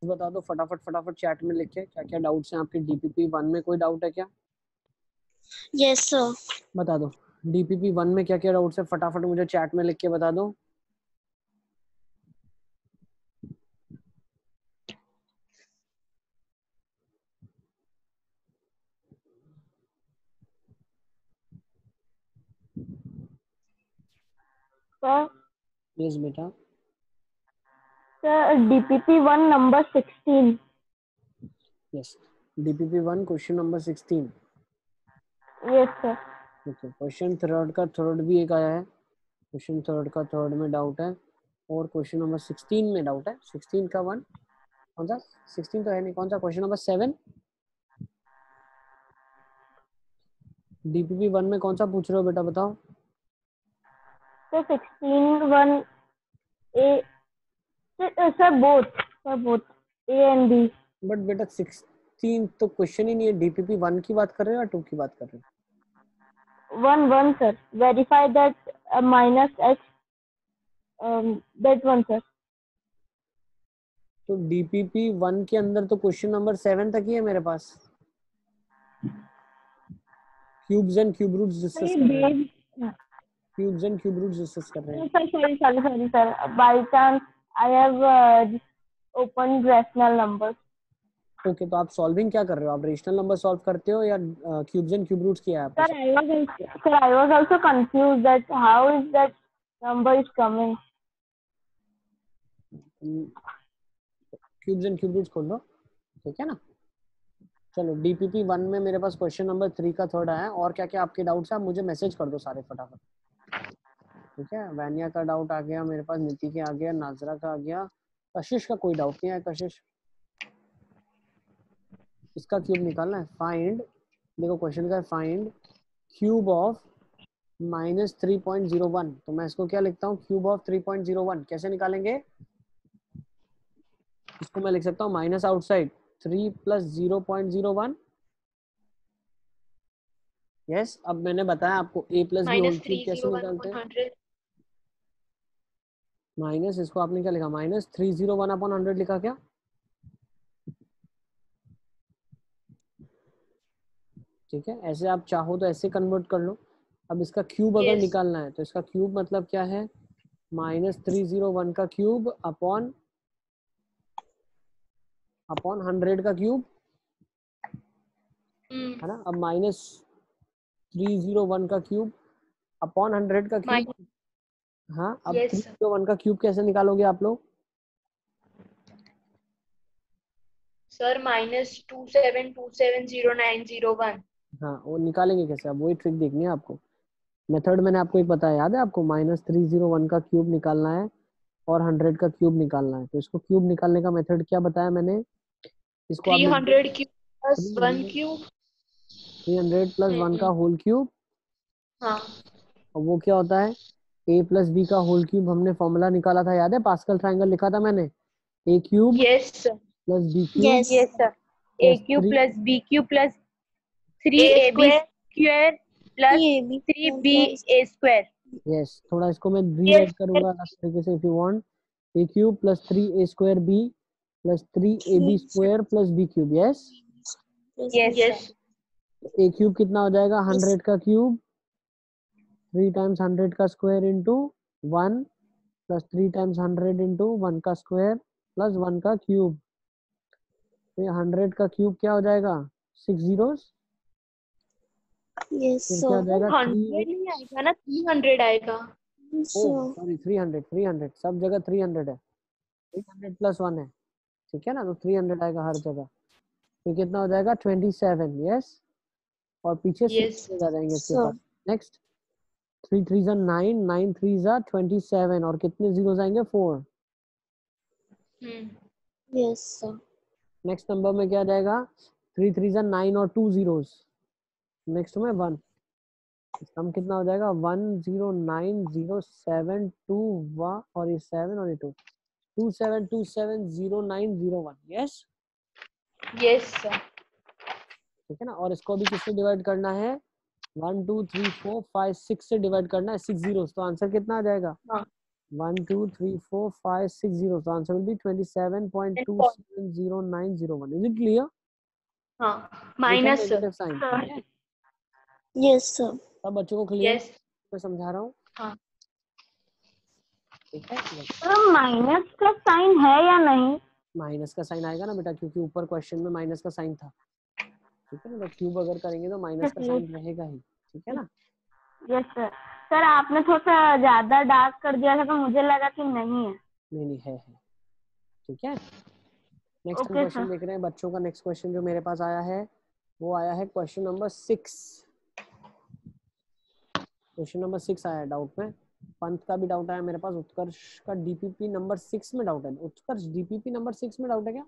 बता दो फटाफट फटाफट चैट में लिख के, क्या क्या डाउट्स हैं आपके डीपीपी 1 में, कोई डाउट है क्या? Yes sir. बता दो डीपीपी 1 में क्या क्या डाउट्स है, फटाफट मुझे चैट में लिख के बता दो। सर यस बेटा। Sir DPP 1 number 16। Yes DPP 1 question number 16। Yes sir. Okay question third का थर्ड भी एक आया है, क्वेश्चन थर्ड का थर्ड में डाउट है, और क्वेश्चन नंबर 16 में डाउट है। 16 का 1 कौन सा? 16 तो है नहीं, कौन सा? क्वेश्चन नंबर 7 डीपीपी 1 में कौन सा पूछ रहे हो बेटा, बताओ। Sir 16 1 A sir both A and B. But बेटा 16 तो क्वेश्चन ही नहीं है, डीपीपी 1 की बात कर रहे हो या 2 की बात कर रहे हो? 1 sir verify that minus h that 1 sir. तो डीपीपी 1 के अंदर तो क्वेश्चन नंबर 7 तक ही है मेरे पास। Cubes and cube roots discuss कर रहे हैं, cubes and cube roots discuss कर रहे हैं। sorry sir, by chance I have opened rational numbers. Okay तो आप सॉल्विंग क्या कर रहे हो, आप रेशनल नंबर सॉल्व करते हो या क्यूब्स एंड क्यूब रूट्स किया है आपने? Sir, I was also confused that how is that number is coming. Cubes and cube roots खोल लो, ठीक है ना। चलो डीपीपी 1 में मेरे पास क्वेश्चन नंबर 3 का थर्ड आया है, और क्या क्या आपके डाउट्स हैं आप मुझे मैसेज कर दो सारे फटाफट। ठीक है, वैनिया का डाउट आ गया मेरे पास, नीति के आ गया, नाजरा का आ गया, कशिश का कोई डाउट नहीं है। कशिश इसका क्यूब निकालना है, फाइंड, देखो क्वेश्चन का है फाइंड क्यूब ऑफ -3.01। तो मैं इसको क्या लिखता हूँ, क्यूब ऑफ 3.01 कैसे निकालेंगे? इसको मैं लिख सकता हूँ माइनस आउटसाइड 3 + 0.01। यस अब मैंने बताया आपको a + b होल क्यूब कैसे निकालते हैं। माइनस इसको आपने क्या लिखा, -301/100 लिखा क्या? ठीक है, ऐसे आप चाहो तो ऐसे कन्वर्ट कर लो। अब इसका क्यूब अगर निकालना है तो इसका क्यूब मतलब क्या है, -301 का क्यूब अपॉन 100 का क्यूब, है ना। अब -301 का क्यूब अपॉन 100 का क्यूब। हाँ अब 301 का क्यूब कैसे निकालोगे आप लोग? सर -27270901। हाँ वो निकालेंगे कैसे, अब वही ट्रिक देखनी है आपको। मेथड मैंने आपको एक बताया, याद है आपको? -301 का क्यूब निकालना है और 100 का क्यूब निकालना है। तो इसको क्यूब निकालने का मेथड क्या बताया मैंने, इसको आप 300 क्यूब प्लस 1 क्यूब 300 + 1 का होल क्यूब। हाँ और वो क्या होता है, a + b का होल क्यूब। हमने फॉर्मूला निकाला था, याद है? पास्कल ट्रायंगल लिखा था मैंने, a cube yes sir + b cube Yes. Yes sir a cube +3 plus b cube plus 3ab square plus 3b a square. Yes थोड़ा इसको मैं रीराइट करूंगा अलग तरीके से, if you want, a cube + 3a² b + 3ab square + b cube. Yes yes a cube कितना हो जाएगा, 100 का क्यूब, 3 × 100 का स्क्वायर इंटू 1 + 3 × 100 इंटू 1 का स्क्वायर प्लस 1 का क्यूब। तो ये 100 का क्यूब क्या हो जाएगा, 6 zeros। Yes फिर sir. क्या हो जाएगा 100 नहीं आएगा ना 300 आएगा। ओह सॉरी 300 सब जगह 300 है, 300 + 1 है, ठीक है ना। तो 300 आएगा हर जगह। तो कितना हो जाएगा 27। यस और पीछे 6 यस आ जाएंगे इसके पास। नेक्स्ट 3 3 = 9, 9 3 = 27 और कितने जीरोस आएंगे, 4। Yes sir. नेक्स्ट नंबर में क्या आ जाएगा, 3 3 = 9 और 2 zeros, नेक्स्ट में 1। सम कितना हो जाएगा, 10907 2 और ये 7 और ये 2, 27270901। यस यस सर ठीक है ना। और इसको भी किससे डिवाइड करना है, 1 2 3 4 5 6 से डिवाइड करना है, 6 zeros। तो आंसर कितना आ जाएगा, हाँ 1 2 3 4 5 6 0. So answer will be 27.270901. Is it clear? हाँ With a minus negative sign. Sir. ठीक है? Yes, sir. सब बच्चों को क्लियर? यस मैं समझा रहा हूँ. हाँ ठीक है. सर माइनस का साइन है या नहीं? माइनस का साइन आएगा ना बेटा, क्योंकि ऊपर क्वेश्चन में माइनस का साइन था. ठीक है ना, तो क्यूब अगर करेंगे तो माइनस का साइन रहेगा ही. ठीक है ना. Yes sir. सर आपने थोड़ा सा ज्यादा डार्क कर दिया था तो मुझे लगा कि नहीं है. नहीं है. ठीक है. नेक्स्ट हम ओके क्वेश्चन सर. देख रहे हैं बच्चों का. नेक्स्ट क्वेश्चन जो मेरे पास आया है वो आया है क्वेश्चन नंबर 6. क्वेश्चन नंबर 6 आया है डाउट में. पंथ का भी डाउट आया मेरे पास. उत्कर्ष का डीपीपी नंबर 6 में डाउट है. उत्कर्ष डीपीपी नंबर 6 में डाउट है क्या?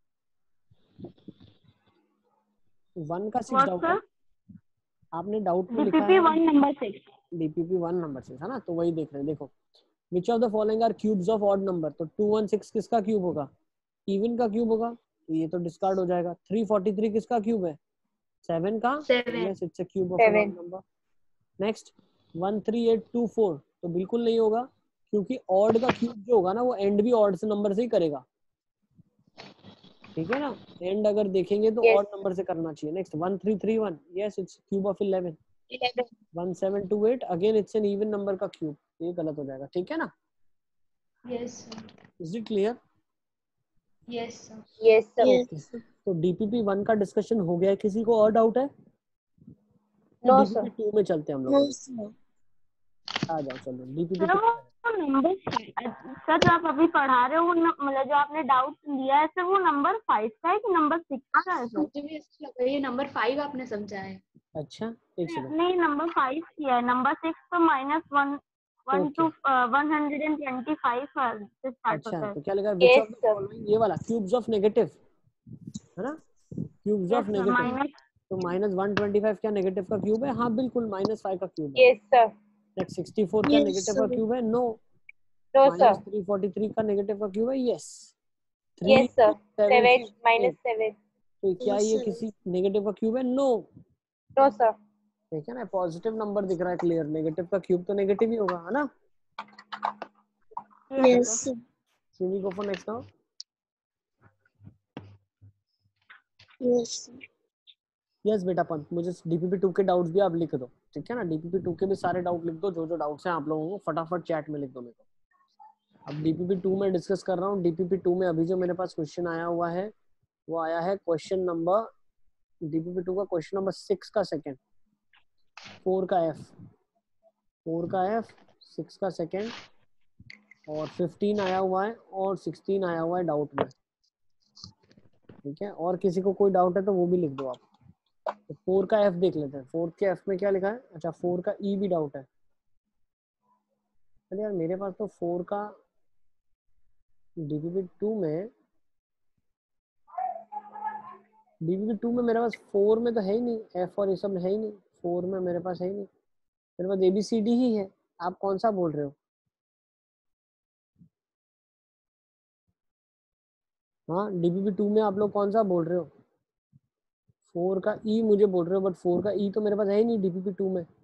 1 का 6 व्हाट डाउट है. सर? आपने डाउट में लिखा डीपीपी है 1 नंबर 6. डीपीपी 1 नंबर 6 है ना, तो वही देख रहे हैं. देखो, which of the following are cubes of odd number. तो 216 किसका क्यूब होगा? इवन का क्यूब होगा. तो ये तो डिस्कार्ड हो जाएगा. 343 किसका क्यूब है? 7 का. 7 yes, it's a cube of an odd number. Next 13824 तो बिल्कुल नहीं होगा, क्योंकि ऑड का क्यूब जो होगा ना वो एंड भी ऑड से नंबर से ही करेगा. ठीक है ना. एंड अगर देखेंगे तो Yes. ऑड नंबर से करना चाहिए. Next 1331 yes, it's cube of 11. 11 1728 again it's an even number का क्यूब. ये गलत हो जाएगा. ठीक है ना. Yes is it clear? Yes yes okay. तो डीपीपी 1 का डिस्कशन हो गया है. किसी को और डाउट है? नो डीपीपी सर 2 में चलते हैं हम लोग. आ जाओ चलो डीपीपी सर 2. वो नंबर सर जो आप अभी पढ़ा रहे हो वो मतलब जो आपने डाउट लिया है सर वो नंबर 5 का है कि नंबर 6 का है सर? मुझे भी ऐसा लगा ये नंबर 5 आपने समझा है. अच्छा एक सेकंड. नहीं नंबर 5 किया है. नंबर 6 तो -1 1 ओके. to 125 से स्टार्ट अच्छा होता है. तो क्या लिखा है? विच ऑफ द फॉलोइंग, ये वाला क्यूब्स ऑफ नेगेटिव है ना. Cubes of yes sir. Negative. Minus तो -125 क्या नेगेटिव का क्यूब है? हाँ बिल्कुल. -5 का क्यूब है. यस सर नेक्स्ट 64 क्या नेगेटिव का क्यूब है? नो. नो सर -343 का नेगेटिव का क्यूब है? यस. यस सर 7 3 -7 तो क्या ये किसी नेगेटिव का क्यूब है? नो. नो सर ठीक है ना. पॉजिटिव नंबर दिख रहा है क्लियर. नेगेटिव का क्यूब तो नेगेटिव ही होगा है ना. Yes sir. Should we go for next now? Yes yes बेटा पंत, मुझे डीपीपी 2 के डाउट्स भी आप लिख दो. ठीक है ना. डीपीपी 2 के भी सारे डाउट लिख दो. जो जो डाउट्स हैं आप लोगों को फटाफट चैट में लिख दो मेरे को. अब डीपीपी 2 में डिस्कस कर रहा हूँ. डीपीपी 2 में अभी जो मेरे पास क्वेश्चन आया हुआ है वो आया है क्वेश्चन नंबर, डीपीपी 2 का क्वेश्चन नंबर 6 का सेकंड, 4 का एफ, 4 का एफ, 6 का सेकंड और 15 आया हुआ है और 16 आया हुआ है डाउट में. ठीक है. और किसी को कोई डाउट है तो वो भी लिख दो आप. तो 4 का एफ देख लेते हैं. 4 के एफ में क्या लिखा है? अच्छा 4 का ई भी डाउट है. अरे यार मेरे पास तो 4 का डीपीपी 2 में, डीपीपी 2 में मेरे पास 4 में तो है ही नहीं. एफ और ये सब है ही नहीं. 4 में मेरे पास है ही नहीं. मेरे पास एबीसीडी ही है. आप कौन सा बोल रहे हो? हाँ डीपीपी 2 में आप लोग कौन सा बोल रहे हो? 4 का ई मुझे बोल रहे हो, बट 4 का ई तो मेरे पास है ही नहीं डीपीपी 2 में.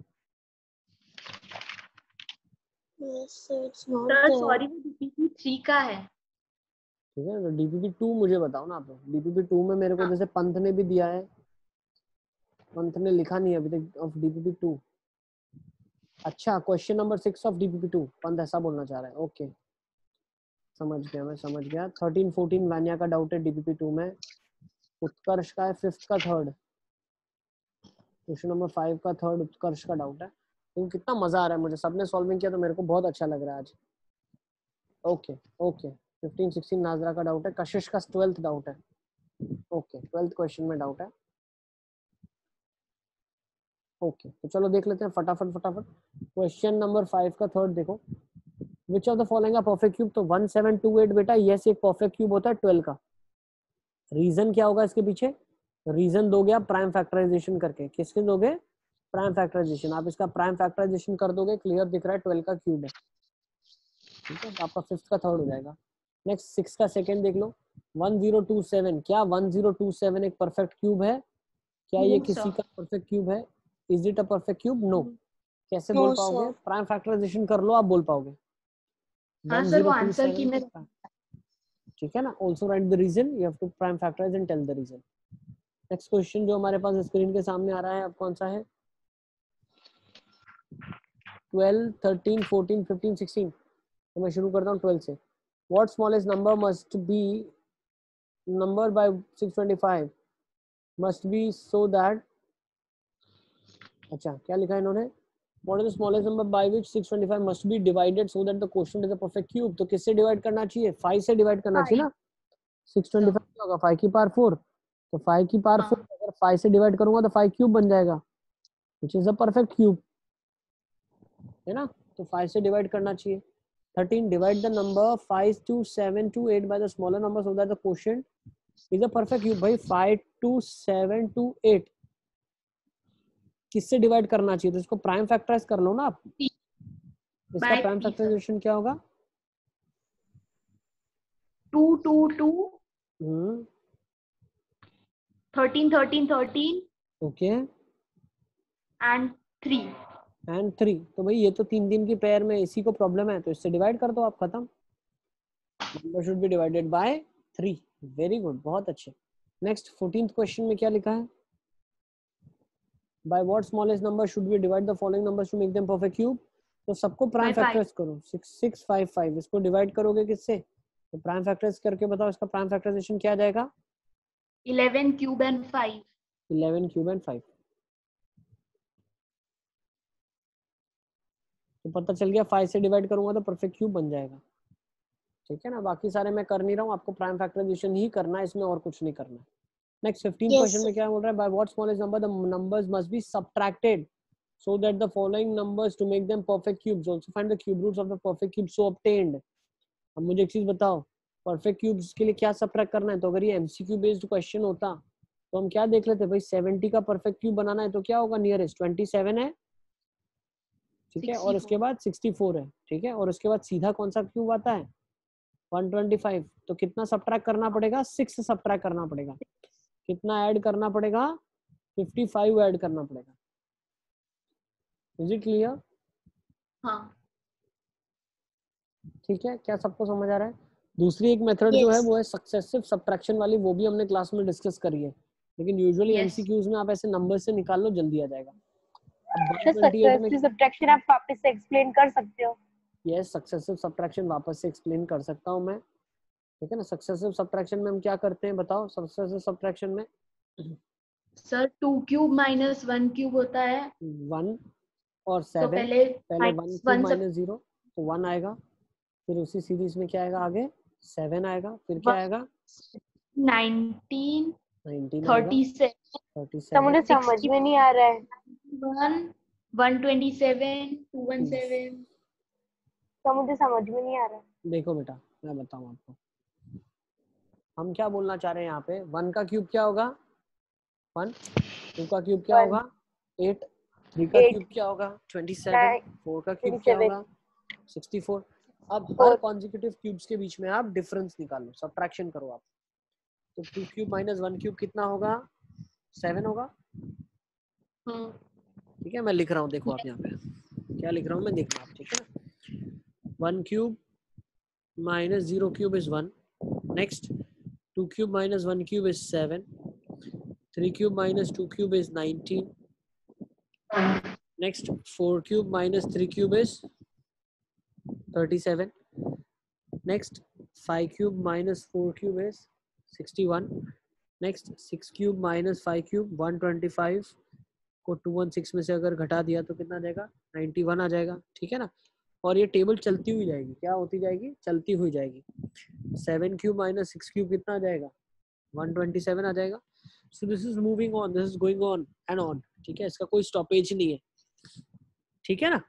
सर सॉरी वो डीपीपी 3 का है. ठीक है. तो डीपीपी 2 मुझे बताओ ना आप लोग. डीपीपी 2 में मेरे को जैसे पंथ ने भी दिया है, पंथ ने लिखा नहीं अभी तक ऑफ डीपीपी 2. अच्छा क्वेश्चन नंबर 6 ऑफ डीपीपी 2 पंथ ऐसा बोलना चाह रहा है. ओके समझ गया, मैं समझ गया. 13 14 वान्या का डाउट है डीपीपी 2 में. उत्कर्ष का है 5th का थर्ड. क्वेश्चन नंबर 5 का थर्ड उत्कर्ष का डाउट है. तो कितना मजा आ रहा है मुझे. सबने सॉल्विंग किया तो मेरे को बहुत अच्छा लग रहा है आज. Okay okay. 15 16 नाजरा का डाउट है. कशिश का 12th डाउट है. ओके 12th क्वेश्चन में डाउट है. ओके तो चलो देख लेते हैं फटाफट फटाफट. क्वेश्चन नंबर 5 का थर्ड देखो. Which of the following are perfect cube. तो 1728 बेटा यस एक परफेक्ट क्यूब होता है 12 का. रीजन क्या होगा इसके पीछे? रीजन दोगे आप प्राइम फैक्टराइजेशन करके. किसके दोगे? Prime factorization. आप इसका प्राइम फैक्टराइजेशन कर दोगे. क्लियर दिख रहा है 12 का क्यूब है. ठीक है. तो आपका 5th का थर्ड हो जाएगा. नेक्स्ट 6 का सेकंड देख लो. 1027. क्या 1027 एक परफेक्ट क्यूब है? क्या ये किसी का परफेक्ट क्यूब है? Is it a perfect cube? No. कैसे बोल पाओगे? प्राइम फैक्टराइजेशन कर लो आप बोल पाओगे. हाँ सर, वो आंसर की मैं ठीक है ना. Also write the reason, you have to prime factorize and tell the reason. Next question जो हमारे पास स्क्रीन के सामने आ रहा है अब कौन सा है? 12, 13, 14, 15, 16. तो मैं शुरू करता हूँ 12 से. What smallest number must be number by 625 must be so that, अच्छा क्या लिखा है इन्होंने? What is the smallest number by which 625 must be divided so that the quotient is a perfect cube? तो किससे डिवाइड करना चाहिए? 5 से डिवाइड करना चाहिए ना. 625 क्या होगा? 5 की पावर 4. तो 5 की पावर 4 अगर 5 से डिवाइड करूंगा तो 5 क्यूब बन जाएगा, which is a perfect cube, है ना. तो 5 से डिवाइड करना चाहिए. 13, divide the number 5 to 7 to 8 by the smaller number so that the quotient is a perfect cube. भाई 5 to 7 to 8 किससे डिवाइड करना चाहिए? तो इसको प्राइम फैक्टराइज कर लो ना आप. इसका प्राइम फैक्टराइजेशन क्या होगा? 2 2 2 13 13 13 ओके एंड 3. एंड 3. तो भाई ये तो 3 की पेयर में इसी को प्रॉब्लम है, तो इससे डिवाइड कर दो आप, खत्म. Number should be divided by 3. Very good, बहुत अच्छे. नेक्स्ट 14th क्वेश्चन में क्या लिखा है? By what smallest number should we divide the following numbers to make them perfect cube? तो सबको प्राइम फैक्टराइज करो. 6 6 5 5. इसको डिवाइड करोगे किससे? तो प्राइम फैक्टराइज करके बताओ इसका प्राइम फैक्टराइजेशन क्या आ जाएगा? 11 क्यूब एंड 5. 11 cube and 5. तो पता चल गया 5 से डिवाइड करूंगा तो परफेक्ट क्यूब बन जाएगा. ठीक है ना. बाकी सारे मैं कर नहीं रहा हूँ, आपको प्राइम फैक्टराइजेशन ही करना है इसमें, और कुछ नहीं करना. नेक्स्ट 15 क्वेश्चन में क्या बोल रहा है? By what smallest number the numbers must be subtracted so that the following numbers to make them perfect cubes. Also find the cube roots of the perfect cube so obtained. अब मुझे एक चीज बताओ, परफेक्ट क्यूब्स के लिए क्या subtract करना है? तो अगर ये एमसीक्यू बेस्ड क्वेश्चन होता तो हम क्या देख लेते भाई? 70 का परफेक्ट क्यूब बनाना है तो क्या होगा? नियरेस्ट 27 है, ठीक है, और उसके बाद 64 है, ठीक है, और उसके बाद सीधा कौन सा क्यूब आता है? 125. तो कितना सबट्रैक्ट करना पड़ेगा? 6 सबट्रैक्ट करना पड़ेगा. कितना ऐड करना पड़ेगा? 55 ऐड करना पड़ेगा. Is it clear? हाँ ठीक है, क्या सबको समझ आ रहा है? दूसरी एक मेथड जो है वो है सक्सेसिव सब्ट्रैक्शन वाली, वो भी हमने क्लास में डिस्कस करी है, लेकिन यूजुअली एमसीक्यूज में आप ऐसे नंबर से निकाल लो, जल्दी आ जाएगा. सक्सेसिव सब्ट्रैक्शन आप वापस से एक्सप्लेन कर सकते हो? यस, सक्सेसिव सब्ट्रैक्शन वापस से एक्सप्लेन कर सकता हूं मैं. ठीक है ना. सक्सेसिव सब्ट्रैक्शन में हम क्या करते हैं बताओ? सक्सेसिव सब्ट्रैक्शन में सर 2 क्यूब माइनस 1 क्यूब होता है. 1 और 7. तो पहले 1 क्यूब माइनस 0 तो 1 आएगा. फिर उसी सीरीज में क्या आएगा? आगे 7 आएगा. फिर क्या आएगा? 19 37. तो मुझे समझ में नहीं आ रहा है. 127 217. तो मुझे समझ में नहीं आ रहा है. देखो बेटा, मैं बताऊं आपको, हम क्या बोलना चाह रहे हैं यहाँ पे. 1 का क्यूब क्या होगा? 1. 2 का क्यूब क्या होगा? 8. 3 का क्यूब क्या होगा? 27. 4 का क्यूब क्या होगा? 64. अब हर कॉन्जिक्यूटिव क्यूब्स के बीच में आप डिफरेंस निकालो, सबट्रैक्शन करो आप. तो 2 क्यूब माइनस 1 क्यूब कितना होगा? 7 होगा. ठीक है, मैं लिख रहा हूँ, देखो आप यहाँ पे क्या लिख रहा हूँ मैं, देखो आप. ठीक है ना. 1 cube minus 0 cube is 1. Next 2 cube minus 1 cube is 7. 3 cube minus 2 cube is 19. Next 4 cube minus 3 cube is 37. Next 5 cube minus 4 cube is 61. Next 6 cube minus 5 cube 125 को 216 में से अगर घटा दिया तो कितना आ जाएगा? 91 आ जाएगा. ठीक है ना. और ये टेबल चलती हुई जाएगी. क्या होती जाएगी? चलती हुई जाएगी. 7 क्यूब माइनस 6 क्यूब कितना आ जाएगा? 127 आ जाएगा. So this is moving on, this is going on and on. ठीक है, इसका कोई स्टॉपेज नहीं है. ठीक है ना.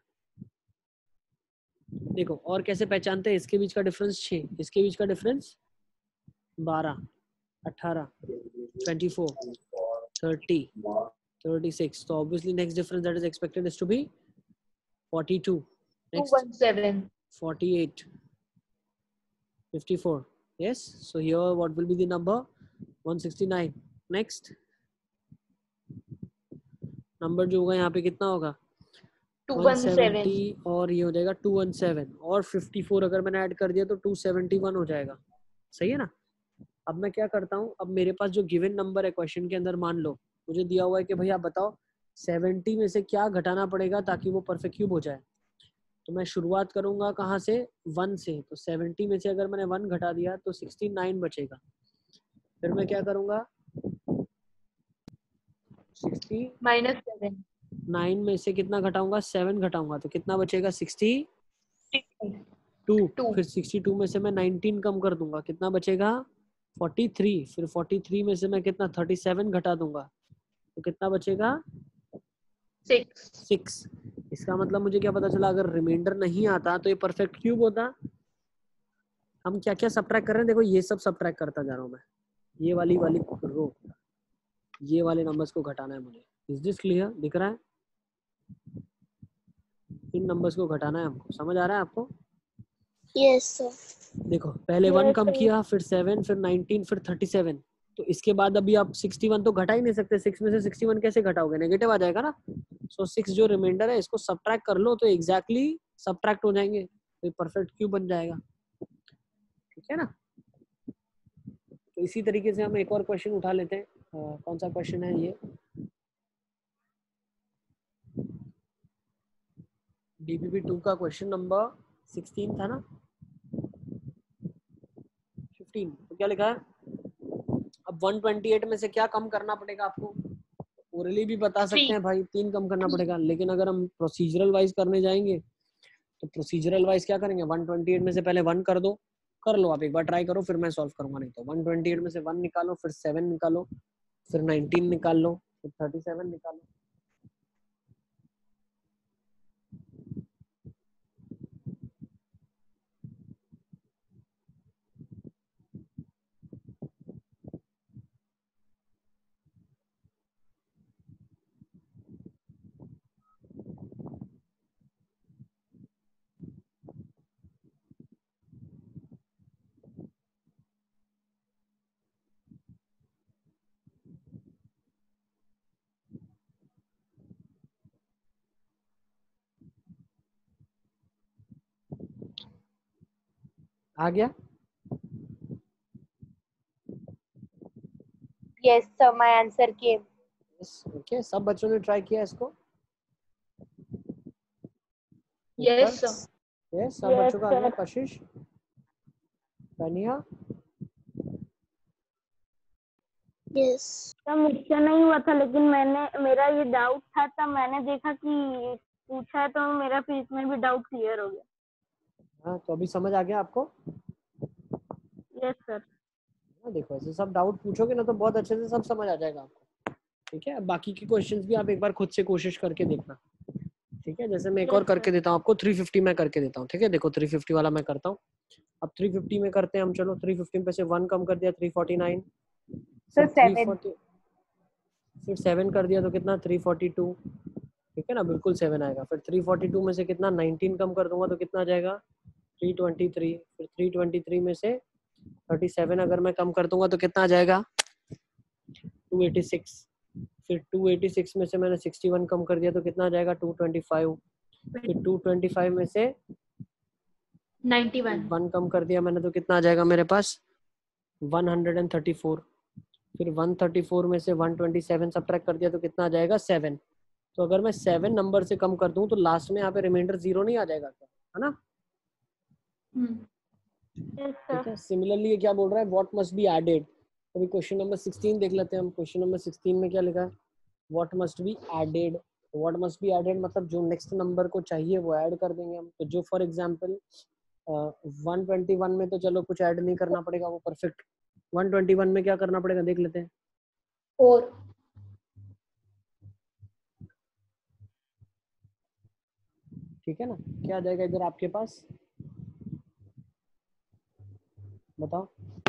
देखो और कैसे पहचानते हैं? इसके बीच का डिफरेंस 6, इसके बीच का डिफरेंस 12, 18, 24, 30, 36. तो obviously next difference that is expected is to be 42. Next 217. 48, 54. Yes, so here what will be the number? 169. Next number जो होगा यहाँ पे कितना होगा? 217 170 और ये हो जाएगा 217 और 54 अगर मैंने ऐड कर दिया तो 271 हो जाएगा। सही है ना। अब मैं क्या करता हूँ, अब मेरे पास जो गिवन नंबर है क्वेश्चन के अंदर, मान लो मुझे दिया हुआ है कि भैया बताओ 70 में से क्या घटाना पड़ेगा ताकि वो परफेक्ट क्यूब हो जाए। तो मैं शुरुआत करूंगा कहाँ से, 1 से। तो 70 में से अगर मैंने 1 घटा दिया तो 69 बचेगा। फिर मैं क्या करूंगा, -7 69 में से कितना घटाऊंगा, 7 घटाऊंगा तो कितना बचेगा, 62। 2 फिर 62 में से मैं 19 कम कर दूंगा, कितना बचेगा, 43। फिर 43 में से मैं कितना 37 घटा दूंगा तो कितना बचेगा, 6। इसका मतलब मुझे क्या पता चला, अगर रिमाइंडर नहीं आता तो ये परफेक्ट क्यूब होता। हम क्या क्या सब्ट्रैक्ट कर रहे हैं, देखो ये सब सब्ट्रैक्ट करता जा रहा हूँ मैं। ये वाली रो, ये वाले नंबर्स को घटाना है मुझे। इज दिस क्लियर, दिख रहा है, इन नंबर्स को घटाना है हमको। समझ आ रहा है आपको? Yes sir. देखो पहले 1 कम किया, फिर 7, फिर 19, फिर 37। तो इसके बाद अभी आप 61 तो घटा ही नहीं सकते। 6 में से 61 कैसे घटाओगे, नेगेटिव आ जाएगा ना। सो 6 जो रिमाइंडर है इसको सब्ट्रैक्ट कर लो तो एग्जैक्टली सब्ट्रैक्ट हो जाएंगे, तो परफेक्ट क्यूब बन जाएगा। ठीक है ना। तो इसी तरीके से हम एक और क्वेश्चन उठा लेते हैं। कौन सा क्वेश्चन है ये, DPP 2 का क्वेश्चन नंबर 16 था ना, 15। तो क्या लिखा है, अब 128 में से क्या कम करना पड़ेगा आपको। ओरली भी बता सकते हैं भाई 3 कम करना पड़ेगा, लेकिन अगर हम प्रोसीजरल वाइज करने जाएंगे तो प्रोसीजरल वाइज क्या करेंगे, 128 में से पहले 1 कर दो। कर लो आप, एक बार ट्राई करो, फिर मैं सॉल्व करूंगा। नहीं तो 128 में से 1 निकालो, फिर 7 निकालो, फिर 19 निकाल लो, फिर 37 निकालो। आ गया? Yes sir, my answer came. Okay, सब बच्चों ने ट्राई किया इसको? Yes sir. यस, सब बच्चों का आ गया। कशिश, तानिया, यस तो मुझसे नहीं हुआ था, लेकिन मेरा ये डाउट था, तब मैंने देखा कि पूछा है तो मेरा फिर इसमें भी डाउट क्लियर हो गया। हाँ तो अभी समझ आ गया आपको? Yes sir. देखो ऐसे सब डाउट पूछोगे ना तो बहुत अच्छे से सब समझ आ जाएगा आपको। ठीक है, बाकी के क्वेश्चंस भी आप एक बार खुद से कोशिश करके देखना। ठीक है, जैसे मैं एक और करके देता हूँ आपको, 350 में करके देता हूँ। ठीक है, देखो 350 वाला मैं करता हूँ। अब 350 में करते हैं हम। चलो 350 पे से 1 कम कर दिया, 349। Sir, 7. 340, फिर 7 कर दिया तो कितना, 342। ठीक है ना, बिल्कुल 7 आएगा। फिर 342 में से कितना, 19 कम कर दूंगा तो कितना आ जाएगा, 323। फिर 323 में से 37 अगर मैं कम कर दूंगा तो कितना आ जाएगा, 286। फिर 286 में से मैंने 61 कम कर दिया तो कितना आ जाएगा, 225। फिर 225 में से 91. 1 कम कर दिया मैंने तो कितना आ जाएगा मेरे पास, 134। फिर 134 में से 127 सब्ट्रैक्ट कर दिया तो कितना आ जाएगा, 7। तो अगर मैं 7 नंबर से कम कर दूं तो लास्ट में यहाँ पे रिमाइंडर 0 नहीं आ जाएगा क्या, है ना? ठीक है। सिमिलरली ये क्या बोल रहा है, व्हाट मस्ट बी एडेड। अभी क्वेश्चन नंबर 16 देख लेते हैं हम। क्वेश्चन नंबर 16 में क्या लिखा है, what must be added. What must be added मतलब जो नेक्स्ट नंबर को चाहिए वो ऐड कर देंगे हम। तो जो फॉर एग्जांपल 121 में तो चलो कुछ ऐड नहीं करना पड़ेगा, वो परफेक्ट। 121 में क्या करना पड़ेगा देख लेते हैं। 4. ठीक है ना, क्या आ जाएगा इधर आपके पास, बताओ।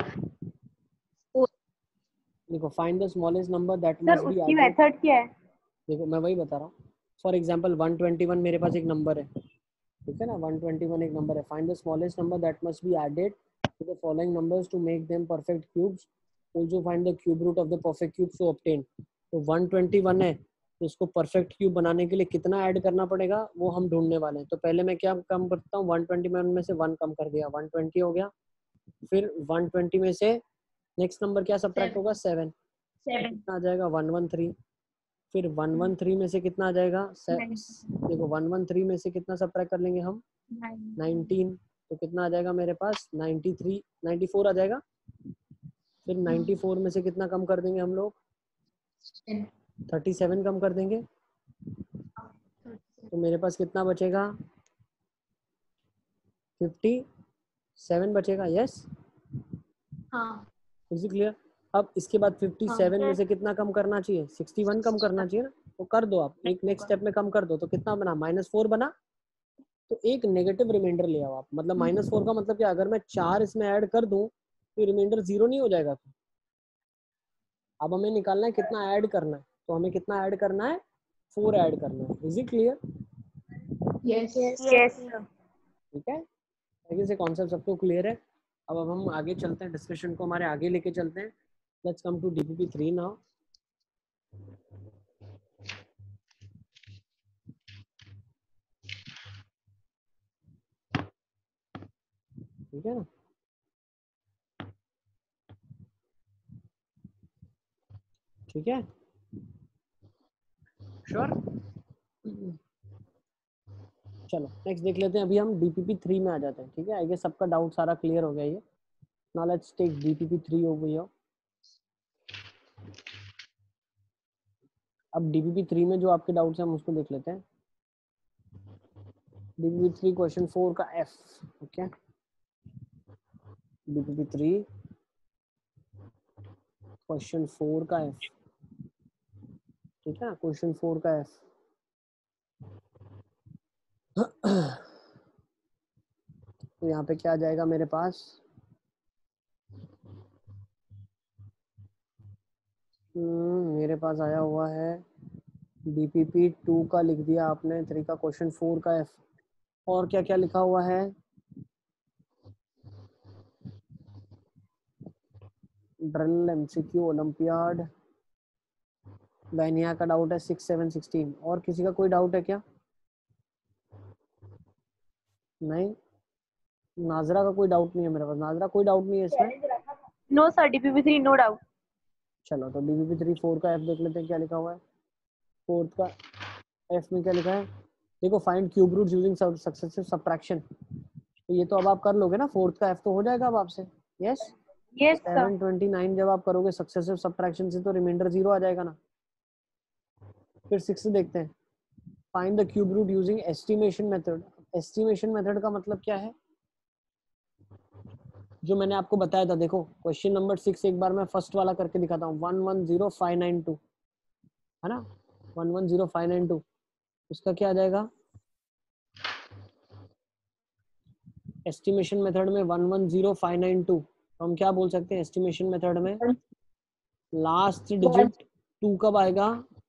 देखो find the smallest number that Sir, must be उसकी एडेड। मेथड क्या है? देखो मैं वही बता रहा हूँ। फॉर एग्जांपल 121 मेरे पास एक नंबर है। ठीक है ना, 121 एक नंबर है। Find the smallest number that must be added to the following numbers to make them perfect cubes. Also find the cube root of the perfect cube so obtain. तो 121 है तो इसको परफेक्ट क्यूब बनाने के लिए कितना add करना पड़ेगा वो हम ढूंढने वाले हैं। तो पहले मैं क्या कम करता हूँ, 120 में से 1 कम कर दिया, 120 हो गया। फिर 120 में से नेक्स्ट नंबर क्या सब्ट्रैक्ट होगा, 7 कितना आ जाएगा 113। फिर 113 में से कितना आ जाएगा, देखो 113 में से कितना सब्ट्रैक्ट कर लेंगे हम, 19, तो कितना आ जाएगा मेरे पास 94 आ जाएगा। फिर 94 में से कितना कम कर देंगे हम लोग, 37 कम कर देंगे, तो मेरे पास कितना बचेगा, 57 बचेगा। Yes, is it clear? अब इसके बाद 57 में से कितना कम करना चाहिए, 61 कम करना चाहिए ना, तो कर दो आप, एक नेक्स्ट स्टेप में कम कर दो, तो कितना बना, -4 बना। तो एक नेगेटिव रिमाइंडर ले आओ आप, मतलब -4 का मतलब क्या, अगर मैं 4 इसमें ऐड कर दूं तो रिमाइंडर 0 नहीं हो जाएगा। अब हमें निकालना है कितना ऐड करना है, तो हमें कितना ऐड करना है, 4 ऐड करना है। Is it clear? Yes. ठीक है, आगे से कॉन्सेप्ट सबको क्लियर है। अब हम आगे चलते हैं, डिस्कशन को हमारे आगे लेके चलते हैं। Let's come to DPP3 now. ठीक है ना, ठीक है, श्योर। चलो नेक्स्ट देख लेते हैं। अभी हम DPP3 में आ जाते हैं। ठीक है, आई गेस सबका डाउट सारा क्लियर हो गया ये। Now let's take DPP3 over here. अब DPP3 में जो आपके डाउट्स हैं हम उसको देख लेते हैं। DPP3 क्वेश्चन 4 का F। ओके, DPP3 क्वेश्चन 4 का F। ठीक है, क्वेश्चन 4 का F। तो यहाँ पे क्या आ जाएगा मेरे पास, मेरे पास आया हुआ है DPP2 का लिख दिया आपने, 3 का क्वेश्चन 4 का F। और क्या क्या लिखा हुआ है, ड्रिल, MCQ, ओलंपियाड, बैनिया का डाउट है 6, 7, 16। और किसी का कोई डाउट है क्या? नहीं, नाजरा का कोई डाउट नहीं है मेरे पास। नाजरा कोई डाउट नहीं है इसमें? No sir, DPP3 no doubt. चलो तो DPP3 4 का F देख लेते हैं क्या लिखा हुआ है। 4th का F में क्या लिखा है, देखो, find cube root using successive subtraction. तो ये तो अब आप कर लोगे ना, 4th का F तो हो जाएगा अब आपसे। Yes, yes sir. 729 जब आप करोगे सक्सेसिव सबट्रैक्शन से तो रिमाइंडर 0 आ जाएगा ना। फिर 6 देखते हैं, find the cube root using estimation method. Estimation method का मतलब क्या है, जो मैंने आपको बताया था। देखो क्वेश्चन नंबर 6 एक बार मैं फर्स्ट वाला करके दिखाता हूँ, 110592 है ना, 110592। उसका क्या आ जाएगा, एस्टिमेशन मेथड में 110592। तो हम क्या बोल सकते हैं, एस्टिमेशन मेथड में लास्ट डिजिट 2 कब आएगा,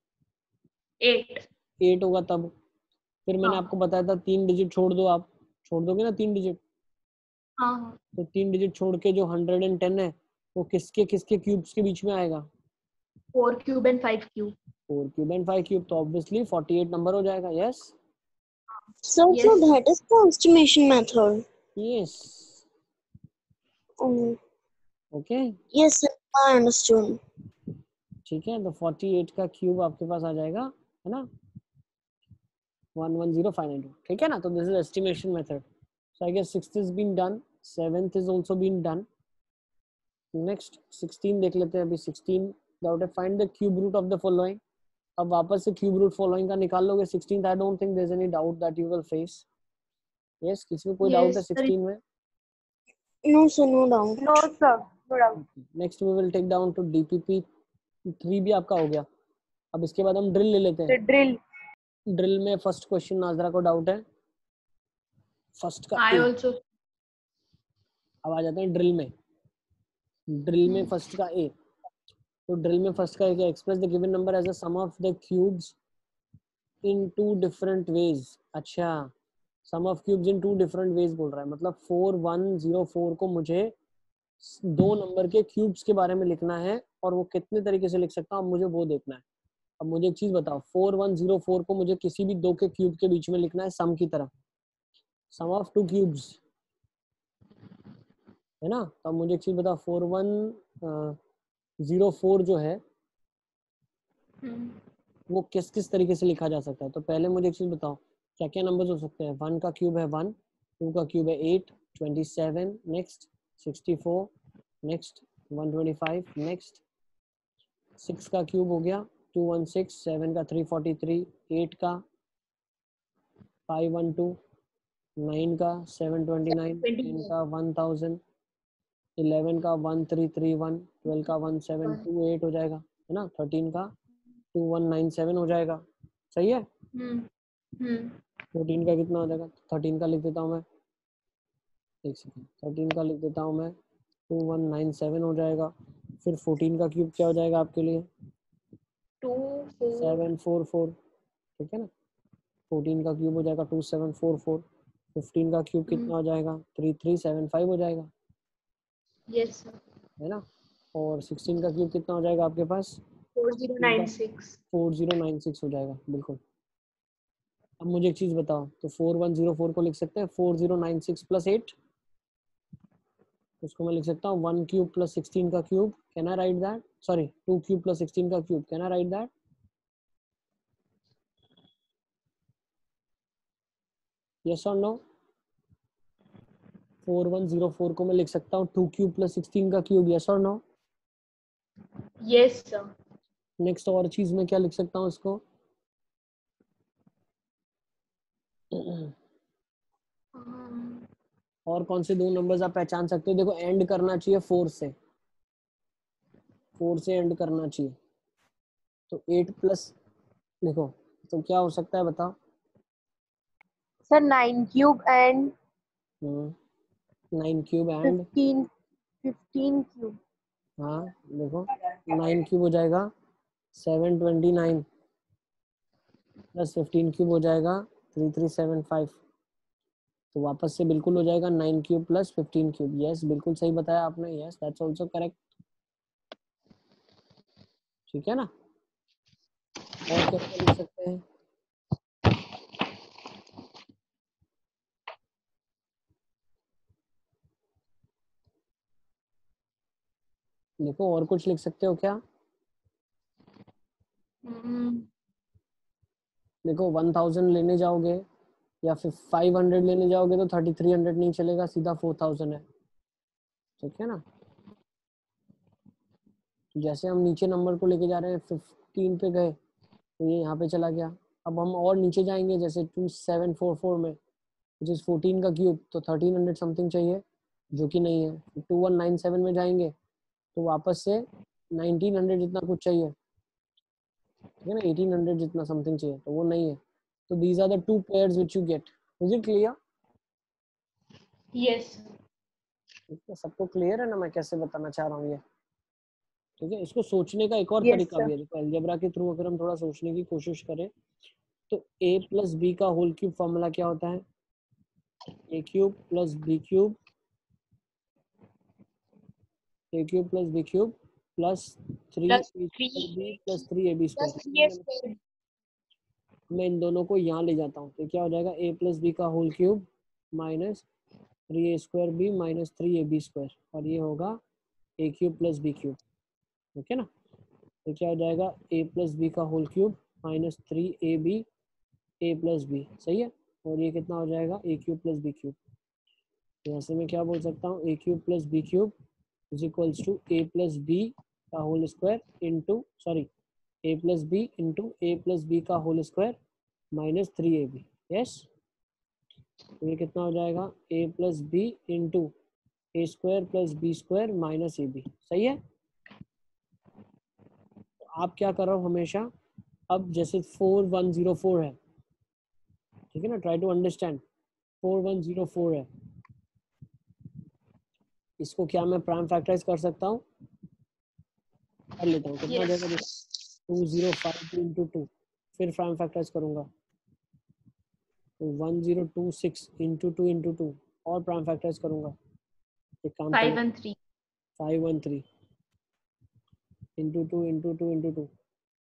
8 होगा तब। फिर मैंने आपको बताया था 3 डिजिट छोड़ दो, आप छोड़ दोगे ना 3 डिजिट। तो 3 डिजिट छोड़ के जो 110 है वो किसके किसके क्यूब्स के बीच में आएगा, 4 cube and 5 cube. 4 cube and 5 cube, तो ऑब्वियसली 48 नंबर हो जाएगा। Yes, So that is the estimation method. Yes, Um, okay, yes, sir, I understood. ठीक है। तो 48 का क्यूब आपके पास आ जाएगा, है ना, 110592। ठीक है ना, तो this is estimation method. So I guess 6th is been done, 7th is also been done. Next 16 देख लेते हैं। अभी 16 डाउट है, find the cube root of the following. अब वापस से क्यूब रूट फॉलोइंग का निकाल लोगे 16th। I don't think there is any doubt that you will face. Yes, किसी को कोई डाउट है 16 में? No, sir, no doubt. No sir, no doubt. Next we will take down to DPP3 भी आपका हो गया। अब इसके बाद हम ड्रिल ले लेते हैं। ड्रिल। ड्रिल में फर्स्ट क्वेश्चन नाजरा को डाउट है, फर्स्ट का आई A। आल्सो। अब आ जाते हैं ड्रिल में। ड्रिल में फर्स्ट का A। तो ड्रिल में फर्स्ट का क्या, express the given number as a sum of the cubes in 2 different ways. अच्छा, sum of cubes in 2 different ways बोल रहा है, मतलब 4104 को मुझे 2 नंबर के क्यूब्स के बारे में लिखना है और वो कितने तरीके से लिख सकता हूँ मुझे वो देखना है। अब मुझे एक चीज बताओ, 4104 को मुझे किसी भी दो के क्यूब के बीच में लिखना है सम की तरह, सम ऑफ टू क्यूब्स, है ना। तो अब मुझे एक चीज बताओ, 4104 जो है वो किस किस तरीके से लिखा जा सकता है। तो पहले मुझे एक चीज बताओ, क्या क्या नंबर्स हो सकते हैं। 1 का क्यूब है 1, 2 का क्यूब है 8, 27, नेक्स्ट 64, नेक्स्ट 125, नेक्स्ट 6 का क्यूब हो गया 216, 7 का 343, 8 का 512, 9 का 729, 10 का 1000, 11 का 1331, 12 का 1728 हो जाएगा, है ना। 13 का 2197 हो जाएगा, सही है। 14 का कितना हो जाएगा, 13 का लिख देता हूँ मैं, एक सेकंड, 13 का लिख देता हूँ मैं, 2197 हो जाएगा। फिर 14 का क्यूब क्या हो जाएगा आपके लिए, 744, ठीक है ना। 14 का क्यूब हो जाएगा 2744। 15 का क्यूब कितना हो जाएगा, 3375 हो जाएगा, यस सर, है ना। और 16 का क्यूब कितना हो जाएगा आपके पास, 4096। 4096 हो जाएगा, बिल्कुल। अब मुझे एक चीज बताओ, तो 4104 को लिख सकते हैं 4096 प्लस 8, उसको मैं लिख सकता हूँ 1 क्यूब प्लस 16 का cube, can I write that, sorry 2 cube plus 16 का cube, can I write that, yes और नो। 4104 को मैं लिख सकता हूँ 2 क्यूब प्लस 16 का क्यूब, यस और नो। यस सर, नेक्स्ट और चीज में क्या लिख सकता हूँ इसको, और कौन से दो नंबर्स आप पहचान सकते हो। देखो एंड करना चाहिए 4 से, 4 से एंड करना चाहिए। तो 8 प्लस, देखो तो क्या हो सकता है बताओ। Sir 9 cube and 9 cube and 15 cube. हाँ देखो 9 क्यूब हो जाएगा 729 प्लस 15 क्यूब हो जाएगा 3375। तो वापस से बिल्कुल हो जाएगा 9 क्यूब प्लस 15 क्यूब, यस बिल्कुल सही बताया आपने, यस दैट्स आल्सो करेक्ट, ठीक है ना। और क्या क्या लिख सकते हैं, देखो और कुछ लिख सकते हो क्या। देखो 1000 लेने जाओगे या फिर 500 लेने जाओगे तो 3300 नहीं चलेगा, सीधा 4000 है, ठीक है ना। जैसे हम नीचे नंबर को लेके जा रहे हैं 15 पे गए तो ये यहाँ पे चला गया। अब हम और नीचे जाएंगे जैसे 2744 में विच इज 14 का क्यूब, तो 1300 समथिंग चाहिए जो कि नहीं है। 2197 में जाएंगे तो वापस से 1900 जितना कुछ चाहिए, ठीक है ना, 1800 जितना समथिंग चाहिए, तो वो नहीं है। तो these are the two pairs which you get, is it clear. Yes सबको क्लियर है ना मैं कैसे बताना चाह रहा हूँ ये, ठीक है। इसको सोचने का एक और यस तरीका भी है, देखो अलजेब्रा के थ्रू अगर हम थोड़ा सोचने की कोशिश करें तो a प्लस बी का होल क्यूब फॉर्मूला क्या होता है, a cube plus B cube, a cube plus B cube plus 3b plus 3ab square. मैं इन दोनों को यहाँ ले जाता हूँ तो क्या हो जाएगा, a प्लस बी का whole cube minus 3a square b minus 3ab square, और ये होगा a cube plus B cube, okay ना। तो क्या हो जाएगा, a प्लस बी का whole cube minus 3ab a plus b, सही है। और ये कितना हो जाएगा, a cube plus B cube. यहाँ से मैं क्या बोल सकता हूँ, a cube plus B cube is equals to a plus b का whole square into sorry a plus b into a plus b का whole square minus 3ab, yes. तो ये कितना हो जाएगा, a plus b into a square plus b square minus a b, सही है। तो आप क्या कर रहे हो हमेशा, अब जैसे 4104 है, ठीक है ना, ट्राई टू अंडरस्टैंड 4104 है, इसको क्या मैं प्राइम फैक्टराइज कर सकता हूँ, कर लेता हूँ। कितना हो जाएगा, 2052 इंटू 2, फिर प्राइम फैक्टराइज करूंगा तो 1026 इंटू 2 और प्राइम फैक्टराइज करूंगा, एक काम 513 513 into 2 into 2 into 2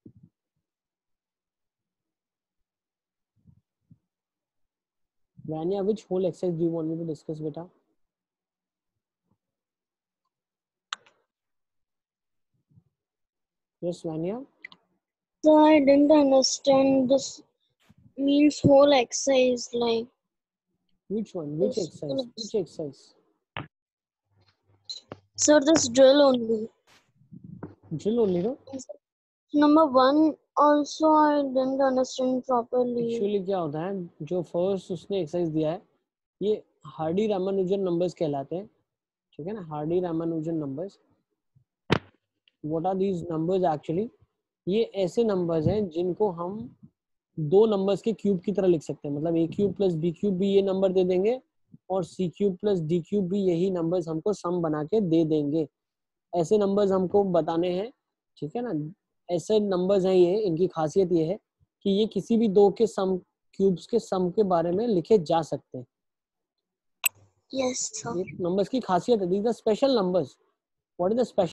Vanya, which whole exercise do you want me to discuss, beta? Yes, Vanya. So I didn't understand this means whole exercise like Which one? Which this. exercise? Which exercise? So this drill only. Drill only, no? Number 1 also I didn't understand properly. Actually क्या होता है, जो first उसने exercise दिया है ये Hardy Ramanujan numbers कहलाते हैं, ठीक है ना? Hardy Ramanujan numbers. What are these numbers actually? ये ऐसे नंबर्स हैं जिनको हम दो नंबर्स के क्यूब की तरह लिख सकते हैं. मतलब A cube plus B cube भी ये नंबर दे देंगे और C cube plus D cube भी यही नंबर्स हमको सम बना के दे देंगे. ऐसे नंबर्स हमको बताने हैं, ठीक है ना? ऐसे नंबर्स हैं ये, इनकी खासियत ये है कि ये किसी भी दो के सम क्यूब्स के सम के बारे में लिखे जा सकते हैं. Yes, sir. ये नंबर्स की खासियत है. These are special numbers. What is the special